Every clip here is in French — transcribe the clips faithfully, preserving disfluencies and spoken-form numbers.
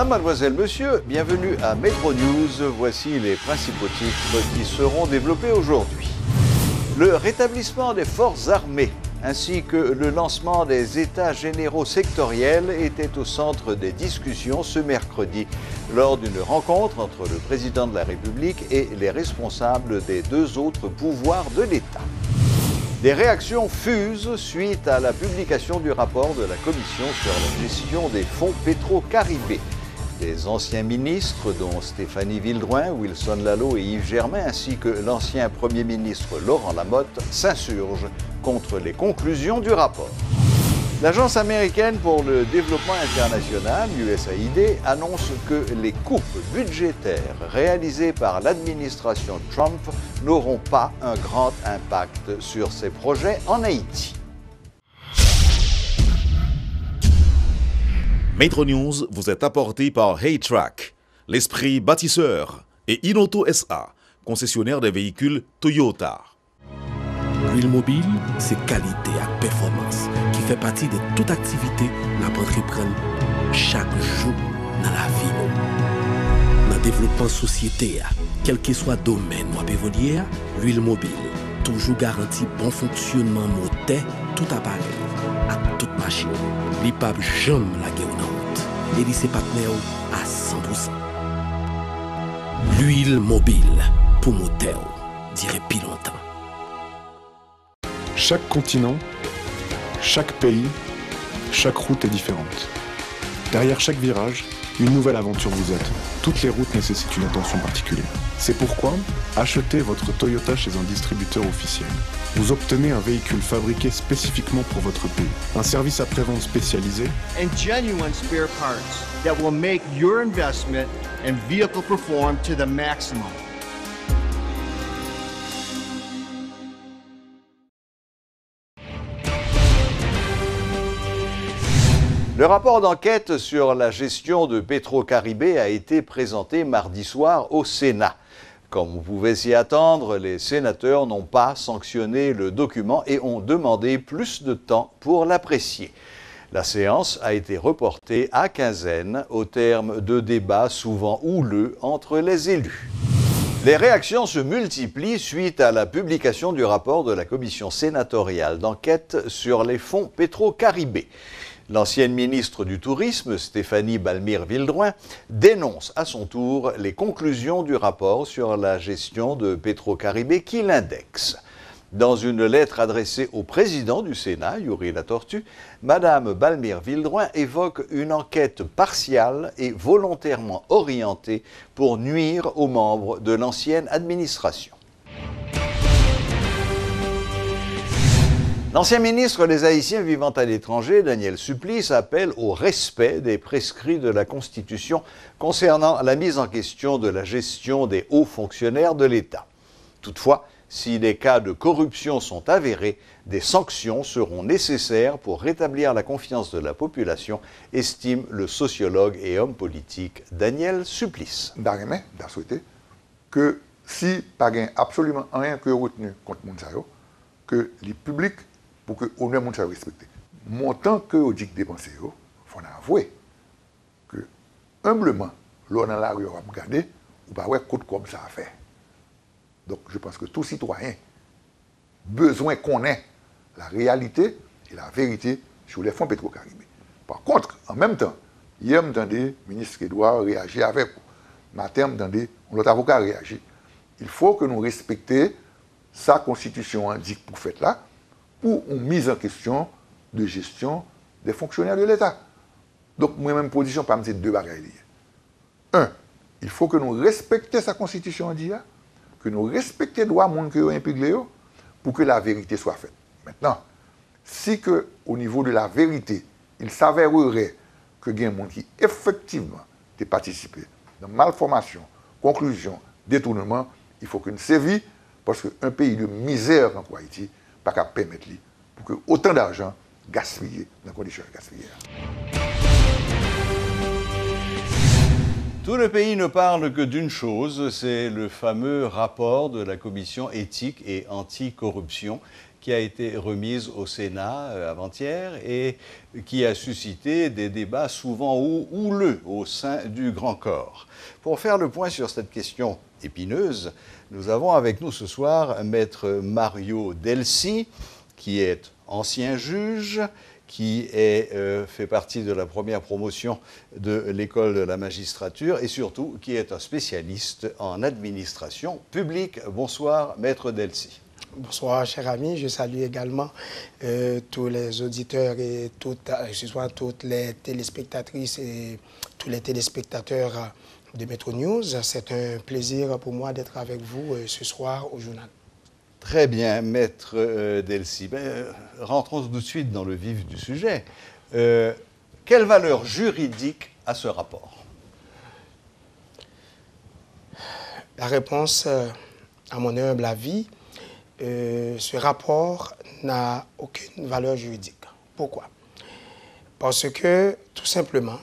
Madame, mademoiselle, monsieur, bienvenue à Métro News. Voici les principaux titres qui seront développés aujourd'hui. Le rétablissement des forces armées ainsi que le lancement des États généraux sectoriels étaient au centre des discussions ce mercredi lors d'une rencontre entre le président de la République et les responsables des deux autres pouvoirs de l'État. Des réactions fusent suite à la publication du rapport de la Commission sur la gestion des fonds Petro-Caribé. Les anciens ministres, dont Stéphanie Vildroin, Wilson Lalot et Yves Germain, ainsi que l'ancien Premier ministre Laurent Lamotte, s'insurgent contre les conclusions du rapport. L'Agence américaine pour le développement international, U S A I D, annonce que les coupes budgétaires réalisées par l'administration Trump n'auront pas un grand impact sur ses projets en Haïti. Métro News vous est apporté par Haytrack, l'esprit bâtisseur, et Inoto S A, concessionnaire des véhicules Toyota. L'huile mobile, c'est qualité et performance qui fait partie de toute activité que nous entreprenons chaque jour dans la vie. Dans le développement de la société, quel que soit le domaine où nous évoluons, l'huile mobile toujours garantit bon fonctionnement moteur, tout appareil, à toute machine. L'I P A B jamais la guerre en route. Et ses partenaires à cent pour cent. L'huile mobile pour moteur, dirait plus longtemps. Chaque continent, chaque pays, chaque route est différente. Derrière chaque virage, une nouvelle aventure vous attend. Toutes les routes nécessitent une attention particulière. C'est pourquoi, achetez votre Toyota chez un distributeur officiel. Vous obtenez un véhicule fabriqué spécifiquement pour votre pays, un service après-vente spécialisé and genuine spare parts that will make your investment and vehicle perform to the maximum. Le rapport d'enquête sur la gestion de Petro-Caribé a été présenté mardi soir au Sénat. Comme vous pouvez s'y attendre, les sénateurs n'ont pas sanctionné le document et ont demandé plus de temps pour l'apprécier. La séance a été reportée à quinzaine au terme de débats souvent houleux entre les élus. Les réactions se multiplient suite à la publication du rapport de la commission sénatoriale d'enquête sur les fonds Petro-Caribé. L'ancienne ministre du Tourisme, Stéphanie Balmire-Vildroin, dénonce à son tour les conclusions du rapport sur la gestion de Petro-Caribé qui l'indexe. Dans une lettre adressée au président du Sénat, Yuri Latortue, Madame Balmire-Vildroin évoque une enquête partiale et volontairement orientée pour nuire aux membres de l'ancienne administration. L'ancien ministre des Haïtiens vivant à l'étranger, Daniel Supplice, appelle au respect des prescrits de la Constitution concernant la mise en question de la gestion des hauts fonctionnaires de l'État. Toutefois, si des cas de corruption sont avérés, des sanctions seront nécessaires pour rétablir la confiance de la population, estime le sociologue et homme politique Daniel Supplice. D'ailleurs, j'ai souhaité que si pas absolument rien que retenu contre Mounsayo, que les publics pour que au moins monde soit respecté. Montant que on dit dépenser, il faut avouer que humblement, l'on dans la rue on va regarder, ou pas ouais coûte comme ça à faire. Donc je pense que tout citoyen besoin qu'on ait la réalité et la vérité sur les fonds Petro-Caribé. Par contre, en même temps, hier m'entendais le ministre qui doit réagir avec vous. Matin m'entendais l'autre avocat réagir. Il faut que nous respections sa constitution indique pour faire là. Pour une mise en question de gestion des fonctionnaires de l'État. Donc, moi-même, position, pas me dire deux bagailles. Un, il faut que nous respections sa constitution, que nous respections les droits de monde qui ont impliqué pour que la vérité soit faite. Maintenant, si que, au niveau de la vérité, il s'avérerait que il y a des gens qui, effectivement, ont participé dans malformation, conclusion, détournement, il faut que nous sévions, parce qu'un pays de misère en Haïti, pas qu'à permettre pour que autant d'argent gaspillé dans les conditions gaspillées. Tout le pays ne parle que d'une chose, c'est le fameux rapport de la commission éthique et anticorruption qui a été remise au Sénat euh, avant-hier et qui a suscité des débats souvent hou- houleux au sein du grand corps. Pour faire le point sur cette question épineuse, nous avons avec nous ce soir Maître Mario Delcy, qui est ancien juge, qui est, euh, fait partie de la première promotion de l'école de la magistrature et surtout qui est un spécialiste en administration publique. Bonsoir, Maître Delcy. Bonsoir, cher ami. Je salue également euh, tous les auditeurs et toutes, euh, ce soit toutes les téléspectatrices et tous les téléspectateurs de Metro News. C'est un plaisir pour moi d'être avec vous euh, ce soir au journal. Très bien, Maître euh, Delcy. Ben, euh, rentrons tout de suite dans le vif du sujet. Euh, quelle valeur juridique a ce rapport? La réponse, euh, à mon humble avis, euh, ce rapport n'a aucune valeur juridique. Pourquoi? Parce que, tout simplement,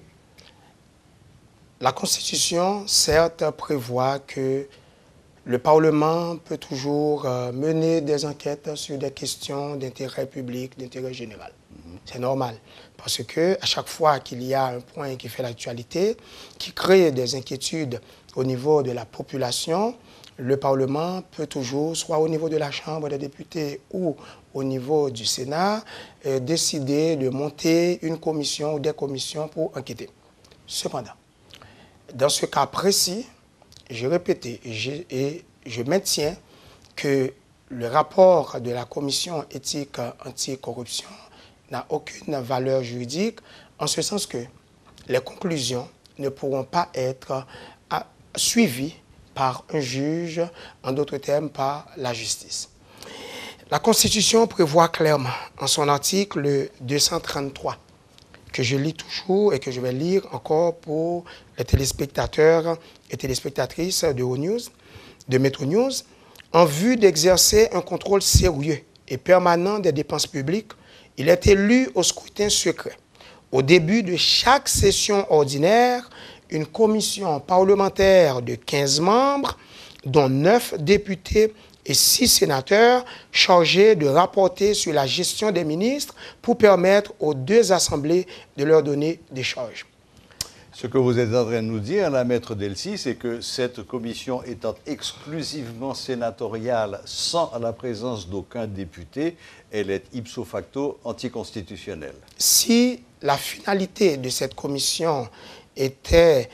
la Constitution, certes, prévoit que le Parlement peut toujours euh, mener des enquêtes sur des questions d'intérêt public, d'intérêt général. Mm-hmm. C'est normal, parce que à chaque fois qu'il y a un point qui fait l'actualité, qui crée des inquiétudes au niveau de la population, le Parlement peut toujours, soit au niveau de la Chambre des députés ou au niveau du Sénat, euh, décider de monter une commission ou des commissions pour enquêter. Cependant, dans ce cas précis, j'ai répété et je, et je maintiens que le rapport de la commission éthique anticorruption n'a aucune valeur juridique, en ce sens que les conclusions ne pourront pas être à, suivies par un juge, en d'autres termes par la justice. La Constitution prévoit clairement, en son article deux cent trente-trois, que je lis toujours et que je vais lire encore pour les téléspectateurs et téléspectatrices de O-News, de Metro News, en vue d'exercer un contrôle sérieux et permanent des dépenses publiques, il est élu au scrutin secret. Au début de chaque session ordinaire, une commission parlementaire de quinze membres, dont neuf députés et six sénateurs chargés de rapporter sur la gestion des ministres pour permettre aux deux assemblées de leur donner des charges. Ce que vous êtes en train de nous dire, là, Maître Delcy, c'est que cette commission étant exclusivement sénatoriale, sans la présence d'aucun député, elle est ipso facto anticonstitutionnelle. Si la finalité de cette commission était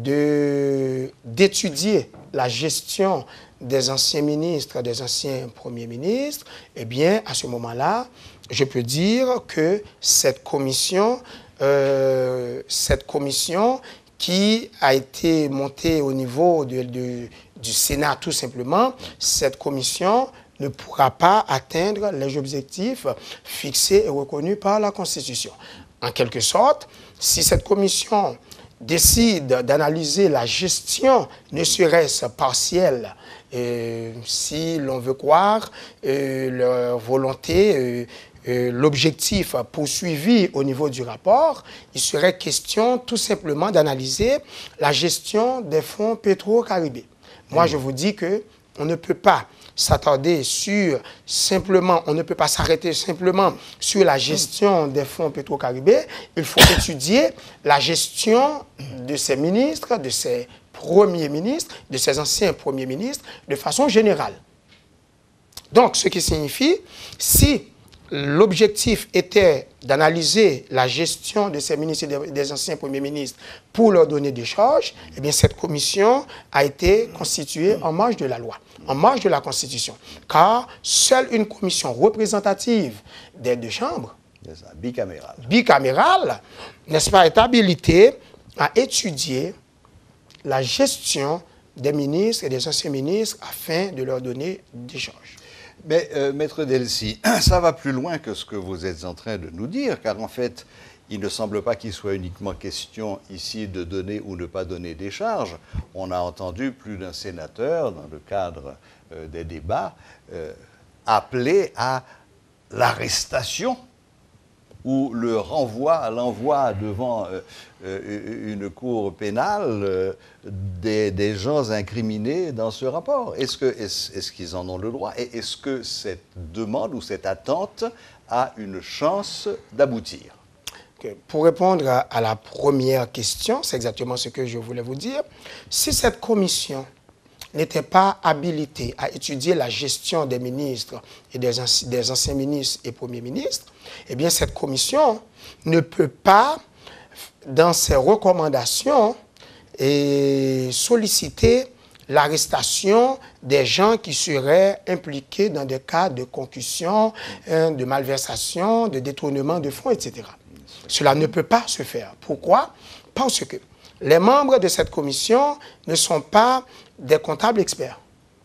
d'étudier la gestion des anciens ministres, des anciens premiers ministres, eh bien, à ce moment-là, je peux dire que cette commission, euh, cette commission qui a été montée au niveau de, de, du Sénat, tout simplement, cette commission ne pourra pas atteindre les objectifs fixés et reconnus par la Constitution. En quelque sorte, si cette commission décide d'analyser la gestion, ne serait-ce partielle, euh, si l'on veut croire euh, leur volonté, euh, euh, l'objectif poursuivi au niveau du rapport, il serait question tout simplement d'analyser la gestion des fonds pétro-caribés. Moi, mmh. je vous dis qu'on ne peut pas s'attarder sur simplement, on ne peut pas s'arrêter simplement sur la gestion des fonds pétro-caribés. Il faut étudier la gestion de ces ministres, de ces premiers ministres, de ces anciens premiers ministres, de façon générale. Donc, ce qui signifie, si l'objectif était d'analyser la gestion de ces ministres et des anciens premiers ministres pour leur donner des charges, eh bien, cette commission a été constituée en marge de la loi, en marge de la Constitution. Car seule une commission représentative des deux chambres, bicamérale, bicamérale, n'est-ce pas, est habilitée à étudier la gestion des ministres et des anciens ministres afin de leur donner des charges. Mais, euh, Maître Delcy, ça va plus loin que ce que vous êtes en train de nous dire, car en fait, il ne semble pas qu'il soit uniquement question ici de donner ou ne pas donner des charges. On a entendu plus d'un sénateur, dans le cadre euh, des débats, euh, appeler à l'arrestation ou le renvoi à l'envoi devant euh, euh, une cour pénale euh, des, des gens incriminés dans ce rapport. Est-ce que, est-ce, est-ce qu'ils en ont le droit? Et est-ce que cette demande ou cette attente a une chance d'aboutir? Pour répondre à, à la première question, c'est exactement ce que je voulais vous dire. Si cette commission n'était pas habilitée à étudier la gestion des ministres et des, anci des anciens ministres et premiers ministres, eh bien cette commission ne peut pas, dans ses recommandations, et solliciter l'arrestation des gens qui seraient impliqués dans des cas de concussion, hein, de malversation, de détournement de fonds, et cetera. Cela ne peut pas se faire. Pourquoi? Parce que les membres de cette commission ne sont pas des comptables experts.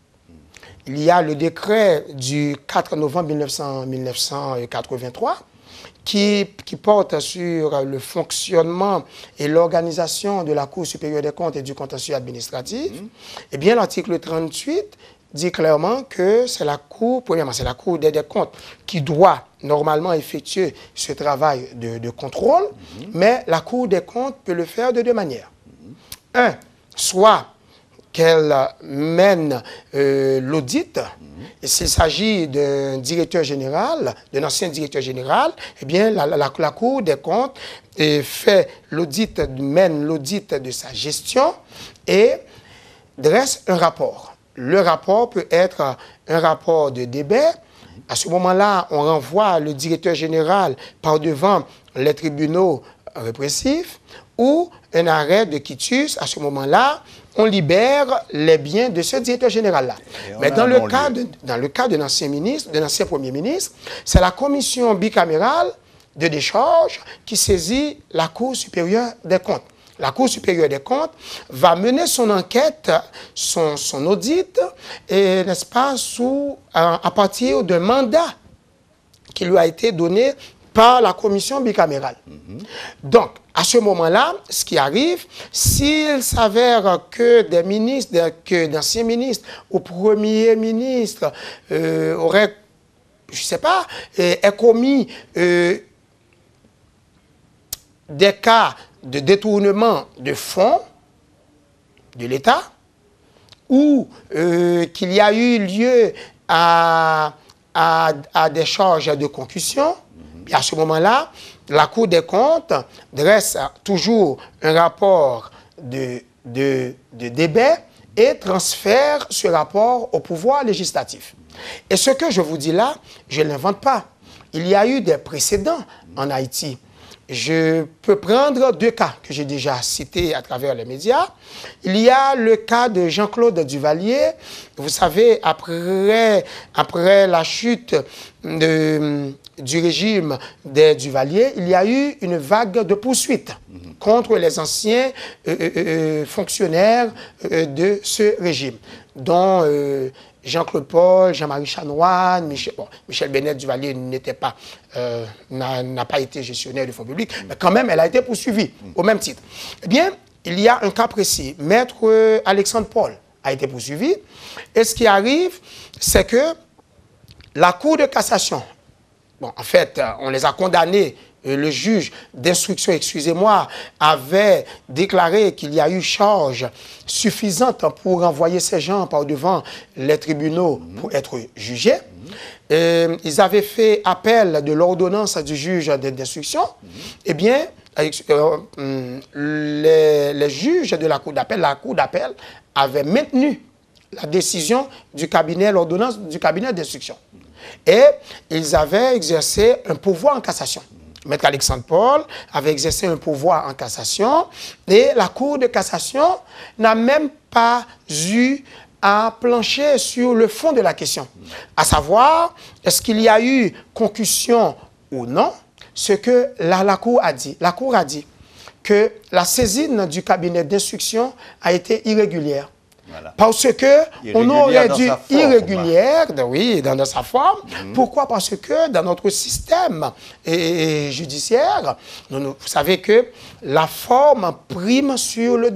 Il y a le décret du quatre novembre mille neuf cent quatre-vingt-trois qui, qui porte sur le fonctionnement et l'organisation de la Cour supérieure des comptes et du contentieux administratif. Mmh. Eh bien, l'article trente-huit dit clairement que c'est la Cour, premièrement, c'est la Cour des, des comptes qui doit normalement effectuer ce travail de, de contrôle, mmh. mais la Cour des comptes peut le faire de deux manières. Mmh. Un, soit qu'elle mène euh, l'audit, mmh. et s'il s'agit d'un directeur général, d'un ancien directeur général, eh bien, la, la, la Cour des comptes euh, fait l'audit, mène l'audit de sa gestion et dresse un rapport. Le rapport peut être un rapport de débat. À ce moment-là, on renvoie le directeur général par devant les tribunaux répressifs ou un arrêt de quitus. À ce moment-là, on libère les biens de ce directeur général-là. Mais dans le, cas de, dans le cas d'un ancien ministre, d'un ancien premier ministre, c'est la commission bicamérale de décharge qui saisit la Cour supérieure des comptes. La Cour supérieure des comptes va mener son enquête, son, son audit, et n'est-ce pas, sous, à, à partir d'un mandat qui lui a été donné par la commission bicamérale. Mm-hmm. Donc, à ce moment-là, ce qui arrive, s'il s'avère que des ministres, que d'anciens ministres ou premiers ministres euh, auraient, je ne sais pas, euh, aient commis euh, des cas de détournement de fonds de l'État ou euh, qu'il y a eu lieu à, à, à des charges de concussion, mm-hmm. et à ce moment-là, la Cour des comptes dresse toujours un rapport de, de, de débat et transfère ce rapport au pouvoir législatif. Et ce que je vous dis là, je ne l'invente pas. Il y a eu des précédents en Haïti. Je peux prendre deux cas que j'ai déjà cités à travers les médias. Il y a le cas de Jean-Claude Duvalier. Vous savez, après, après la chute de, du régime des Duvalier, il y a eu une vague de poursuites mmh. contre les anciens euh, euh, fonctionnaires euh, de ce régime, dont euh, Jean-Claude Paul, Jean-Marie Chanoine, Michel, bon, Michel Bennett Duvalier n'était pas, euh, n'a pas été gestionnaire de fonds publics, mmh. mais quand même, elle a été poursuivie mmh. au même titre. Eh bien, il y a un cas précis. Maître euh, Alexandre Paul a été poursuivi. Et ce qui arrive, c'est que la Cour de cassation, bon, en fait, on les a condamnés. Le juge d'instruction, excusez-moi, avait déclaré qu'il y a eu charge suffisante pour renvoyer ces gens par devant les tribunaux mmh. pour être jugés. Mmh. Euh, ils avaient fait appel de l'ordonnance du juge d'instruction. Mmh. Eh bien, euh, les, les juges de la Cour d'appel, la Cour d'appel avait maintenu la décision du cabinet, l'ordonnance du cabinet d'instruction. Et ils avaient exercé un pouvoir en cassation. Maître Alexandre Paul avait exercé un pouvoir en cassation et la Cour de cassation n'a même pas eu à plancher sur le fond de la question, à savoir, est-ce qu'il y a eu concussion ou non? Ce que la, la Cour a dit. La Cour a dit que la saisine du cabinet d'instruction a été irrégulière. Voilà. Parce qu'on aurait dû irrégulière, oui, dans, dans sa forme. Mmh. Pourquoi? Parce que dans notre système et, et judiciaire, nous, nous, vous savez que la forme prime sur le droit.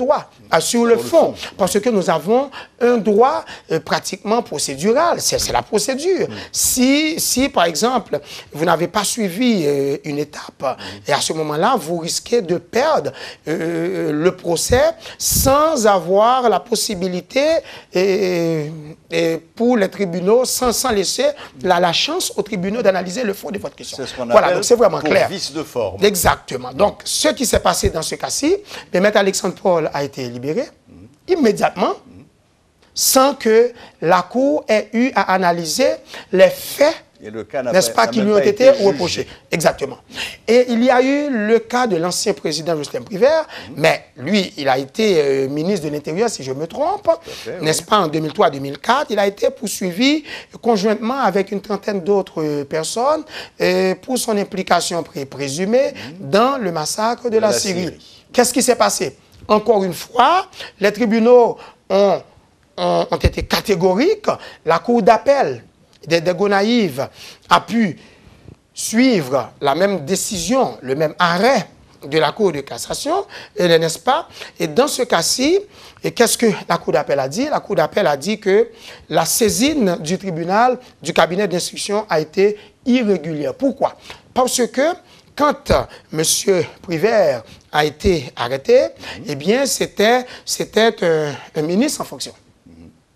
sur le fond, parce que nous avons un droit euh, pratiquement procédural, c'est la procédure. Mm. Si, si, par exemple, vous n'avez pas suivi euh, une étape, mm. et à ce moment-là, vous risquez de perdre euh, le procès sans avoir la possibilité, et, et pour les tribunaux, sans, sans laisser la, la chance aux tribunaux d'analyser le fond de votre question. C'est ce qu'on voilà, appelle donc c'est vraiment pour clair. vice de forme. Exactement. Donc, ce qui s'est passé dans ce cas-ci, le maître Alexandre Paul a été libéré mmh. immédiatement, mmh. sans que la Cour ait eu à analyser les faits, n'est-ce pas, qui lui ont été, été reprochés. Exactement. Et il y a eu le cas de l'ancien président Justin Privert, mmh. mais lui, il a été euh, ministre de l'Intérieur, si je me trompe, n'est-ce oui. pas, en deux mille trois deux mille quatre. Il a été poursuivi conjointement avec une trentaine d'autres euh, personnes euh, pour son implication pré présumée mmh. dans le massacre de, de la, la Syrie. Syrie. Qu'est-ce qui s'est passé? Encore une fois, les tribunaux ont, ont, ont été catégoriques. La Cour d'appel des, des Gonaïves a pu suivre la même décision, le même arrêt de la Cour de cassation, n'est-ce pas? Et dans ce cas-ci, qu'est-ce que la Cour d'appel a dit? La Cour d'appel a dit que la saisine du tribunal, du cabinet d'instruction a été irrégulière. Pourquoi? Parce que quand M. Privert a été arrêté, mmh. eh bien, c'était un, un ministre en fonction. Mmh.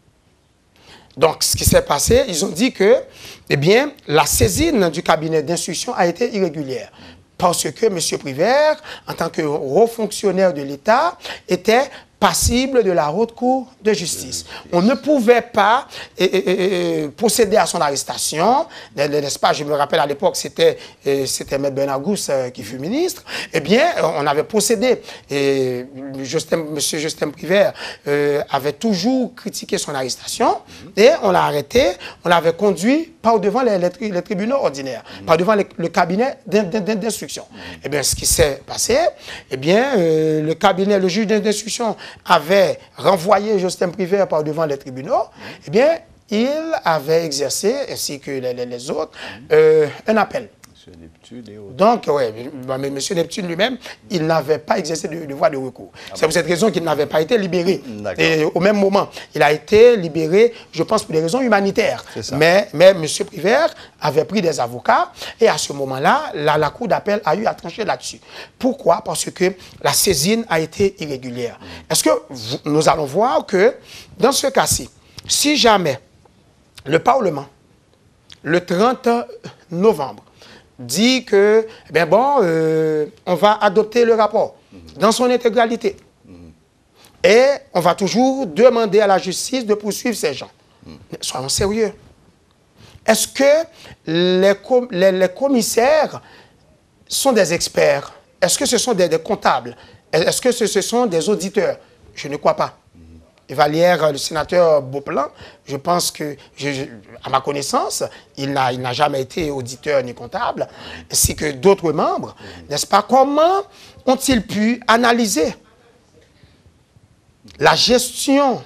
Donc, ce qui s'est passé, ils ont dit que, eh bien, la saisine du cabinet d'instruction a été irrégulière. Parce que M. Privert, en tant que haut fonctionnaire de l'État, était passible de la haute cour de justice. On ne pouvait pas et, et, et, procéder à son arrestation, n'est-ce pas? Je me rappelle à l'époque, c'était c'était M. Benagous euh, qui fut ministre. Eh bien, on avait procédé. Et Justin, M. Justin Privert euh, avait toujours critiqué son arrestation et on l'a arrêté, on l'avait conduit par devant les, les, les tribunaux ordinaires, mmh. par devant les, le cabinet d'instruction. Mmh. Eh bien, ce qui s'est passé, eh bien, euh, le cabinet, le juge d'instruction avait renvoyé Justin Privert par devant les tribunaux, mmh. eh bien, il avait exercé, ainsi que les, les, les autres, mmh. euh, un appel. Monsieur Neptune et autres. Donc, oui, mais M. Neptune lui-même, il n'avait pas exercé de, de voie de recours. Ah C'est bon. pour cette raison qu'il n'avait pas été libéré. Et au même moment, il a été libéré, je pense, pour des raisons humanitaires. Mais, mais M. Privert avait pris des avocats et à ce moment-là, la, la Cour d'appel a eu à trancher là-dessus. Pourquoi? Parce que la saisine a été irrégulière. Mmh. Est-ce que vous, nous allons voir que, dans ce cas-ci, si jamais le Parlement, le trente novembre, dit que, eh bien bon, euh, on va adopter le rapport mm-hmm. dans son intégralité. Mm-hmm. Et on va toujours demander à la justice de poursuivre ces gens. Mm-hmm. Soyons sérieux. Est-ce que les, com les, les commissaires sont des experts? Est-ce que ce sont des, des comptables? Est-ce que ce, ce sont des auditeurs? Je ne crois pas. Et Vallière, le sénateur Beauplan, je pense que, je, je, à ma connaissance, il n'a jamais été auditeur ni comptable, ainsi que d'autres membres, n'est-ce pas? Comment ont-ils pu analyser la gestion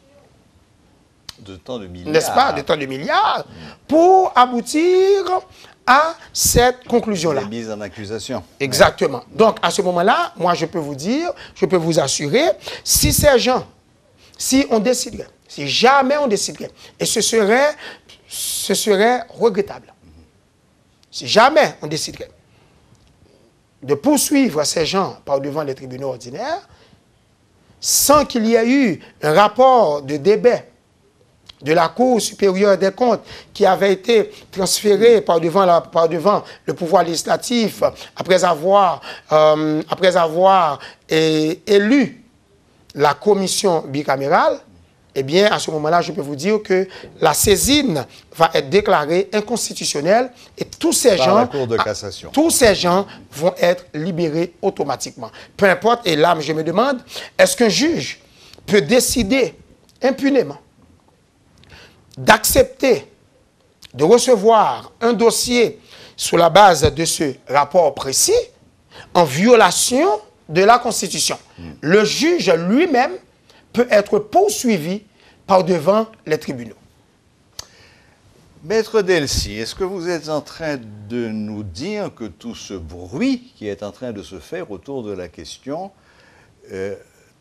de tant de milliards, n'est-ce pas, de tant de milliards, pour aboutir à cette conclusion-là? Les mises en accusation. Exactement. Ouais. Donc, à ce moment-là, moi, je peux vous dire, je peux vous assurer, si ces gens, si on déciderait, si jamais on déciderait, et ce serait, ce serait regrettable, si jamais on déciderait de poursuivre ces gens par devant les tribunaux ordinaires, sans qu'il y ait eu un rapport de débat de la Cour supérieure des comptes qui avait été transféré par devant, la, par devant le pouvoir législatif après avoir, euh, après avoir et, élu la commission bicamérale, eh bien, à ce moment-là, je peux vous dire que la saisine va être déclarée inconstitutionnelle et tous ces Par gens, la Cour de cassation. tous ces gens vont être libérés automatiquement. Peu importe, et là, je me demande, est-ce qu'un juge peut décider impunément d'accepter de recevoir un dossier sur la base de ce rapport précis en violation de la Constitution? Mm. Le juge lui-même peut être poursuivi par devant les tribunaux. Maître Delcy, est-ce que vous êtes en train de nous dire que tout ce bruit qui est en train de se faire autour de la question, euh,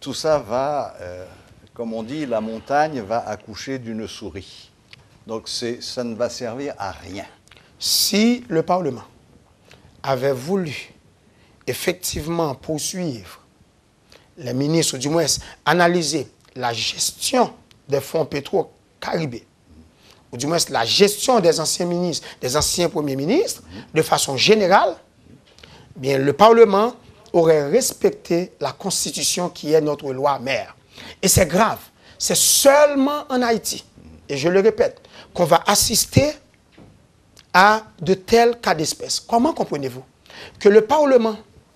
tout ça va, euh, comme on dit, la montagne va accoucher d'une souris. Donc ça ne va servir à rien. Si le Parlement avait voulu effectivement poursuivre les ministres, ou du moins analyser la gestion des fonds pétro-caribés, ou du moins la gestion des anciens ministres, des anciens premiers ministres, de façon générale, bien, le Parlement aurait respecté la Constitution qui est notre loi mère. Et c'est grave. C'est seulement en Haïti, et je le répète, qu'on va assister à de tels cas d'espèce. Comment comprenez-vous que le Parlement,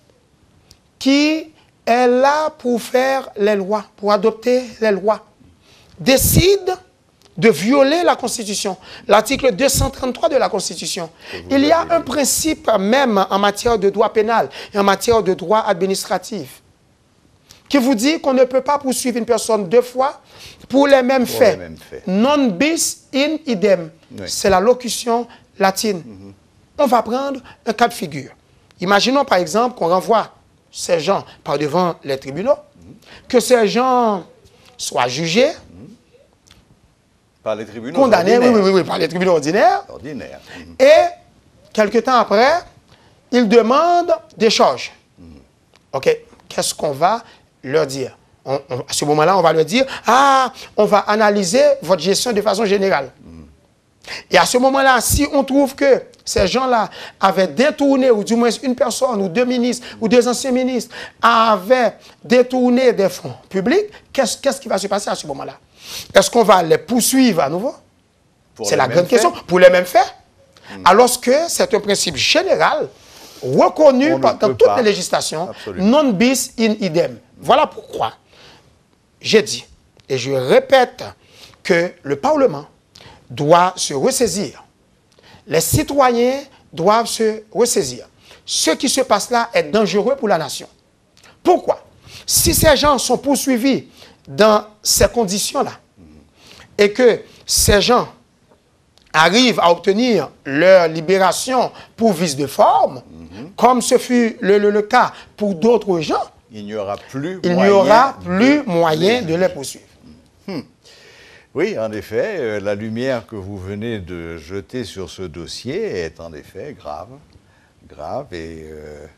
qui est là pour faire les lois, pour adopter les lois, décide de violer la Constitution, l'article deux cent trente-trois de la Constitution. Il y a un principe même en matière de droit pénal et en matière de droit administratif qui vous dit qu'on ne peut pas poursuivre une personne deux fois pour les mêmes, pour faits. Les mêmes faits. Non bis in idem. Oui. C'est la locution latine. Mm-hmm. On va prendre un cas de figure. Imaginons par exemple qu'on renvoie ces gens par devant les tribunaux, mm-hmm. que ces gens soient jugés, mm-hmm. par les tribunaux condamnés, ordinaires. Oui, oui, oui, par les tribunaux ordinaires. Ordinaire. Mm-hmm. Et, quelque temps après, ils demandent des charges. Mm-hmm. OK, qu'est-ce qu'on va leur dire? On, on, à ce moment-là, on va leur dire, ah, on va analyser votre gestion de façon générale. Mm-hmm. Et à ce moment-là, si on trouve que ces gens-là avaient détourné, ou du moins une personne, ou deux ministres, ou deux anciens ministres, avaient détourné des fonds publics, qu'est-ce qu'est-ce qui va se passer à ce moment-là? Est-ce qu'on va les poursuivre à nouveau? C'est la grande question. Pour les mêmes faits. Mmh. Alors que c'est un principe général reconnu On par, dans toute pas. les législations, Absolument. non bis in idem. Voilà pourquoi j'ai dit, et je répète, que le Parlement doit se ressaisir. Les citoyens doivent se ressaisir. Ce qui se passe là est dangereux pour la nation. Pourquoi? Si ces gens sont poursuivis dans ces conditions-là, et que ces gens arrivent à obtenir leur libération pour vice de forme, mm-hmm. comme ce fut le, le, le cas pour d'autres gens, il n'y aura plus il moyen, n'y aura plus de, moyen de les poursuivre. Hmm. Oui, en effet, euh, la lumière que vous venez de jeter sur ce dossier est en effet grave, grave. Et euh...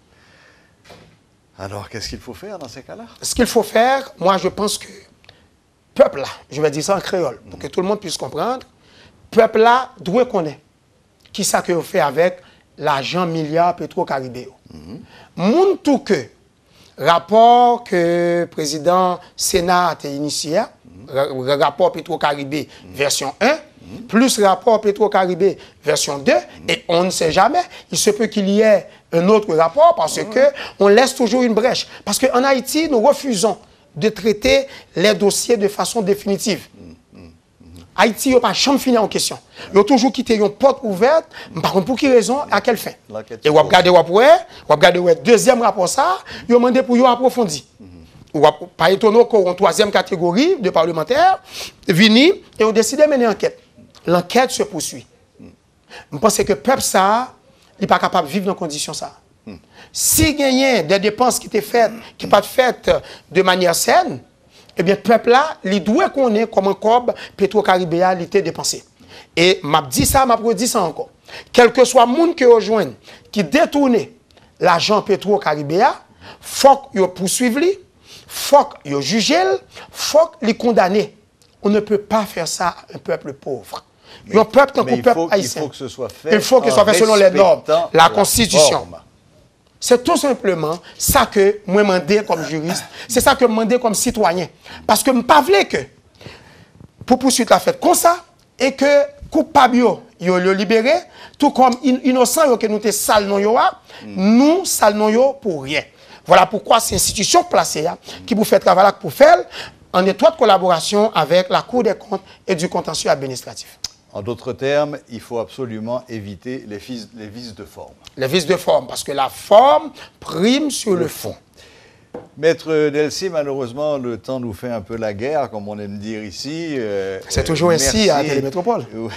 alors, qu'est-ce qu'il faut faire dans ces cas-là? Ce qu'il faut faire, moi, je pense que peuple là, je vais dire ça en créole, pour que tout le monde puisse comprendre, peuple là doit connaître qui ça que vous fait avec l'argent milliard pétro-caribéen. Mm-hmm. Moun tout que rapport que le président Sénat a initié, mm-hmm. rapport pétro-caribéen mm-hmm. version un, mm-hmm. plus rapport pétro-caribéen version deux, mm-hmm. et on ne sait jamais, il se peut qu'il y ait un autre rapport parce mm-hmm. que on laisse toujours une brèche. Parce qu'en Haïti, nous refusons de traiter les dossiers de façon définitive. Mm, mm, mm. Haïti n'a pas jamais fini en question. Il a toujours quitté une porte ouverte. Par contre, pour quelle raison, à quelle fin? Et vous regardez, vous regardez le deuxième rapport, ça, il a demandé pour vous approfondir. Mm -hmm. Pas étonnant qu'une troisième catégorie de parlementaires viennent et ont décidé de mener enquête. L'enquête se poursuit. Mm. Je pense que le peuple, ça, il n'est pas capable de vivre dans ces conditions. Ça. Si il y a des dépenses qui étaient faites, qui ne sont pas faites de manière saine, eh bien, le peuple là, il doit connaître comment cob pétro-caribéen a été dépensé. Et m'a dit ça, m'a dit ça encore. Quel que soit le monde qui rejoigne, qui détourne l'argent pétro-caribéen, il faut qu'il poursuive, il faut qu'il juge, il faut qu'il condamne. On ne peut pas faire ça à un peuple pauvre. Mais, un peuple tant mais peuple faut, haïtien. Il faut que ce soit fait, il faut que ce soit fait selon les normes, la, la Constitution. C'est tout simplement ça que moi demandé comme juriste, c'est ça que je demandé comme citoyen. Parce que je ne pas que pour poursuivre la fête comme ça, et que coupable yo le libéré, tout comme innocent que nous te sale non yo, nous sale non yo pour rien. Voilà pourquoi c'est l'institution placée qui vous fait travailler pour faire en étroite collaboration avec la Cour des comptes et du contentieux administratif. En d'autres termes, il faut absolument éviter les, vices, les vices de forme. Les vices de forme, parce que la forme prime sur le, le fond. Maître Delcy, malheureusement, le temps nous fait un peu la guerre, comme on aime dire ici. Euh, C'est toujours euh, ainsi à Télémétropole. Oui.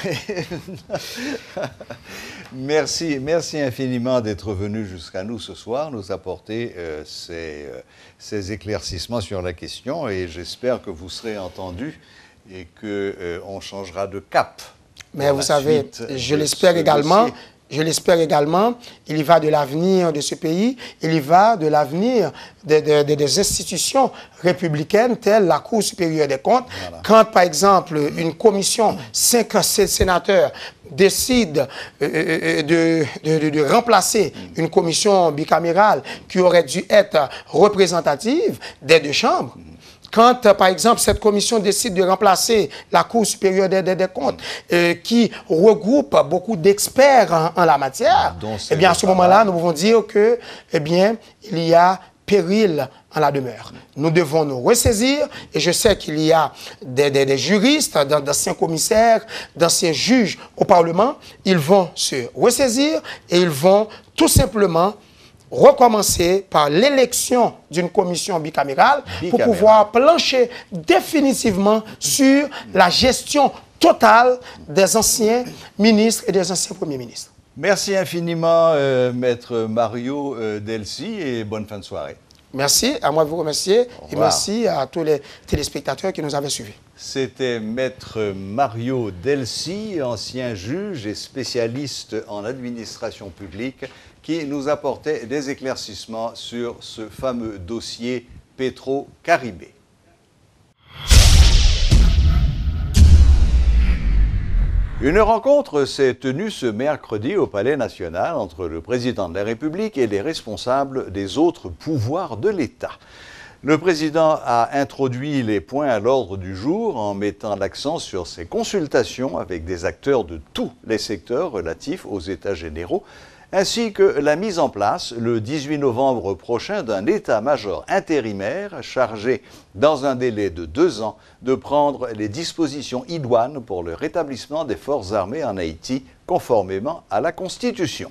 merci, merci infiniment d'être venu jusqu'à nous ce soir, nous apporter euh, ces, euh, ces éclaircissements sur la question, et j'espère que vous serez entendus et qu'on euh, changera de cap. Mais vous savez, je l'espère également. Dossier. Je l'espère également, il y va de l'avenir de ce pays, il y va de l'avenir de, de, de, des institutions républicaines telles la Cour supérieure des comptes. Voilà. Quand, par exemple, une commission, cinq sénateurs, décide euh, de, de, de remplacer une commission bicamérale qui aurait dû être représentative des deux chambres, quand, par exemple, cette commission décide de remplacer la Cour supérieure des, des, des comptes, euh, qui regroupe beaucoup d'experts en, en la matière, eh bien, à ce moment-là, nous pouvons dire que, eh bien, il y a péril en la demeure. Nous devons nous ressaisir, et je sais qu'il y a des, des, des juristes, d'anciens commissaires, d'anciens juges au Parlement. Ils vont se ressaisir et ils vont tout simplement recommencer par l'élection d'une commission bicamérale, bicamérale pour pouvoir plancher définitivement sur la gestion totale des anciens ministres et des anciens premiers ministres. Merci infiniment, euh, Maître Mario euh, Delcy, et bonne fin de soirée. Merci, à moi de vous remercier, et merci à tous les téléspectateurs qui nous avaient suivis. C'était Maître Mario Delcy, ancien juge et spécialiste en administration publique, qui nous apportait des éclaircissements sur ce fameux dossier Petro-Caribé. Une rencontre s'est tenue ce mercredi au Palais national entre le président de la République et les responsables des autres pouvoirs de l'État. Le président a introduit les points à l'ordre du jour en mettant l'accent sur ses consultations avec des acteurs de tous les secteurs relatifs aux États généraux, ainsi que la mise en place, le dix-huit novembre prochain, d'un état-major intérimaire chargé, dans un délai de deux ans, de prendre les dispositions idoines pour le rétablissement des forces armées en Haïti, conformément à la Constitution.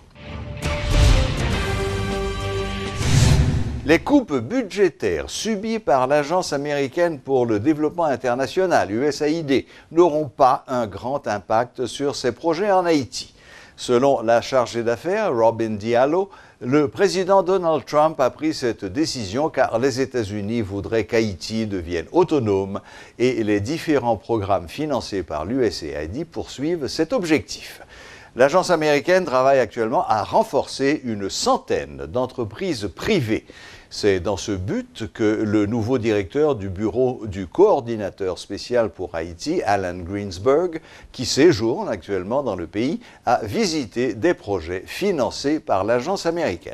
Les coupes budgétaires subies par l'Agence américaine pour le développement international, U S A I D, n'auront pas un grand impact sur ses projets en Haïti. Selon la chargée d'affaires, Robin Diallo, le président Donald Trump a pris cette décision car les États-Unis voudraient qu'Haïti devienne autonome et les différents programmes financés par l'U S A I D poursuivent cet objectif. L'agence américaine travaille actuellement à renforcer une centaine d'entreprises privées. C'est dans ce but que le nouveau directeur du bureau du coordinateur spécial pour Haïti, Alan Greensberg, qui séjourne actuellement dans le pays, a visité des projets financés par l'agence américaine.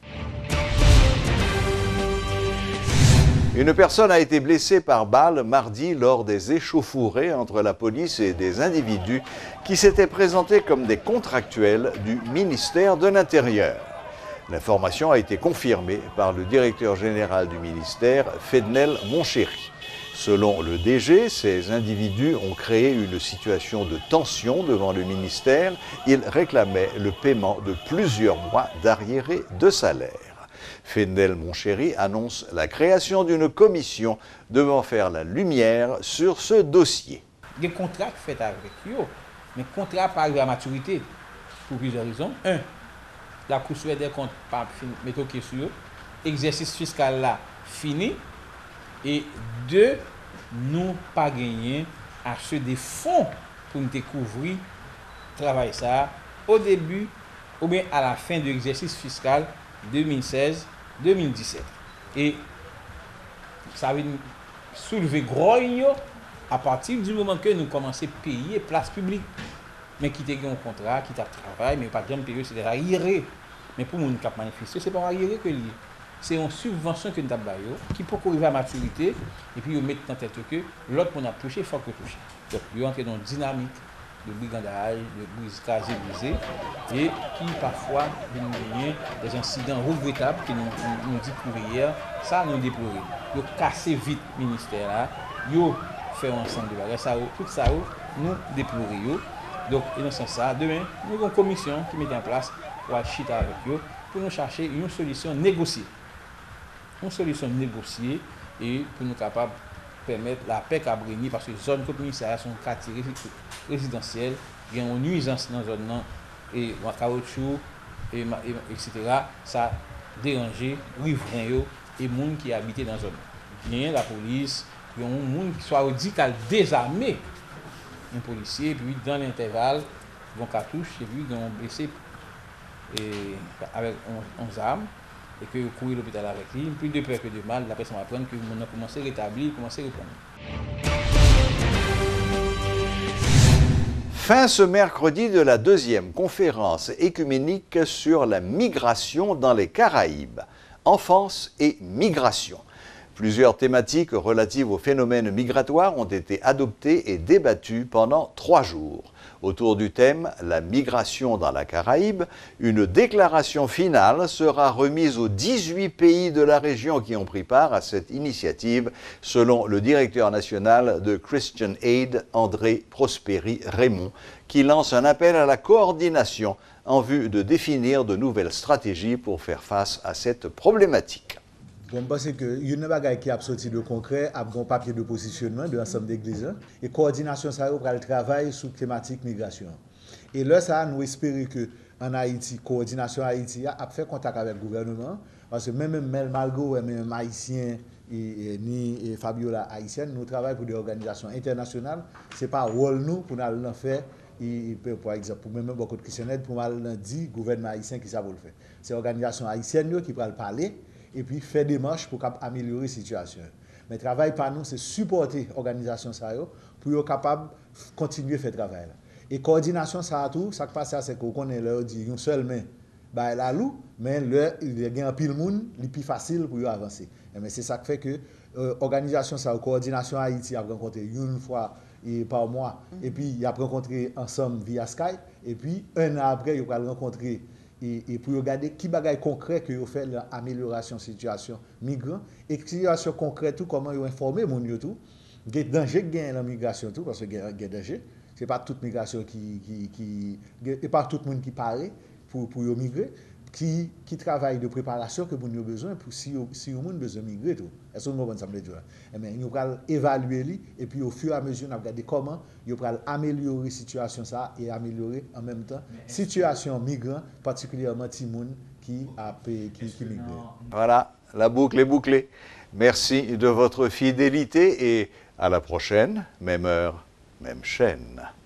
Une personne a été blessée par balle mardi lors des échauffourées entre la police et des individus qui s'étaient présentés comme des contractuels du ministère de l'Intérieur. L'information a été confirmée par le directeur général du ministère, Fednel Monchéry. Selon le D G, ces individus ont créé une situation de tension devant le ministère. Ils réclamaient le paiement de plusieurs mois d'arriérés de salaire. Fednel Monchéry annonce la création d'une commission devant faire la lumière sur ce dossier. Des contrats faits avec eux, mais contrats pas arrivé à maturité pour plusieurs raisons. Un, la Cour supérieure des comptes pas mettre au sur exercice fiscal là fini. Et deux, nous pas gagné à acheter des fonds pour nous découvrir travail ça au début ou bien à la fin de l'exercice fiscal deux mille seize deux mille dix-sept. Et ça va soulever grogne à partir du moment que nous commençons à payer place publique. Mais qui a un contrat, qui a travail, mais pas de payer, c'est arriéré. Mais pour nous qui manifester, ce n'est pas arriéré que lié. C'est une subvention que nous avons qui peut arriver à maturité et puis mettre en tête que l'autre qu'on a touché, il faut que touche. Donc, il entre dans une dynamique de brigandage, de brise casée, brisée, et qui parfois viennent des incidents regrettables qui nous, nous, nous dit pour hier, ça nous déplorer. Ils ont cassé vite le ministère là, ils ont fait ensemble de bagages, tout ça nous déplorer. Donc, dans ce sens, demain, nous avons une commission qui met en place pour chiter avec eux, pour nous chercher une solution négociée. une solution négociée et pour nous capables de permettre la paix à brigner parce que les zones comme ça sont quartiers résidentiels, il y a une nuisance dans la zone et en caoutchouc, et, et, etc. Ça dérange les riverains et les gens qui habitent dans la zone. Il y a la police, il y a un monde qui soit dit qu'elle désarmé un policier, puis dans l'intervalle, ils vont cartouche, et puis ils vont blessé et, avec onze armes, et que courir à l'hôpital avec lui, plus de peur que de mal, la personne va apprendre que on a commencé à rétablir, commencé à reprendre. Fin ce mercredi de la deuxième conférence écuménique sur la migration dans les Caraïbes, enfance et migration. Plusieurs thématiques relatives aux phénomènes migratoires ont été adoptées et débattues pendant trois jours. Autour du thème « La migration dans la Caraïbe », une déclaration finale sera remise aux dix-huit pays de la région qui ont pris part à cette initiative, selon le directeur national de Christian Aid, André Prosperi Raymond, qui lance un appel à la coordination en vue de définir de nouvelles stratégies pour faire face à cette problématique. Je pense que il y a une bagaille qui a sorti de concret, a un papier de positionnement de l'ensemble d'églises et coordination ça pour le travail sur thématique migration. Et là ça nous espérons que en Haïti, coordination Haïti a fait contact avec le gouvernement parce que même Mel Malgo, même haïtien et, et ni et Fabiola haïtienne, nous travaillons pour des organisations internationales, c'est pas rôle nous pour nous faire et, par exemple, pour même beaucoup de Christian Aid pour nous dire gouvernement haïtien qui ça va le faire. C'est l'organisation haïtienne qui va le parler et puis faire des marches pour améliorer la situation. Mais le travail par nous, c'est supporter l'organisation pour être capable de continuer à faire le travail. Et coordination, ça tout, ça qui passe, c'est qu'on connaît leur dit une seule main, bah la loue, mais le, il y a un pile monde, il est plus facile pour avancer. Mais c'est ça qui fait que l'organisation, ça, coordination Haïti a rencontré une fois et par mois, et puis il a rencontré ensemble via Skype, et puis un an après, il a rencontré. Et, et pour regarder qui bagaille concret que vous fait l'amélioration de la situation migrants et situation concrète tout comment vous informer mon tout des dangers gain la migration tout parce que il y a danger c'est pas toute migration qui qui qui et pas tout le monde qui paraît pour pour migrer qui qui travaille de préparation que vous avez besoin pour si si vous avez besoin de migrer tout est-ce que vous comprenez ça me dire et mais nous allons évaluer lui et puis au fur et à mesure on va regarder comment vous allons améliorer situation ça et améliorer en même temps situation migrants particulièrement ti moun qui a qui qui migre. Voilà, la boucle est bouclée. Merci de votre fidélité et à la prochaine, même heure, même chaîne.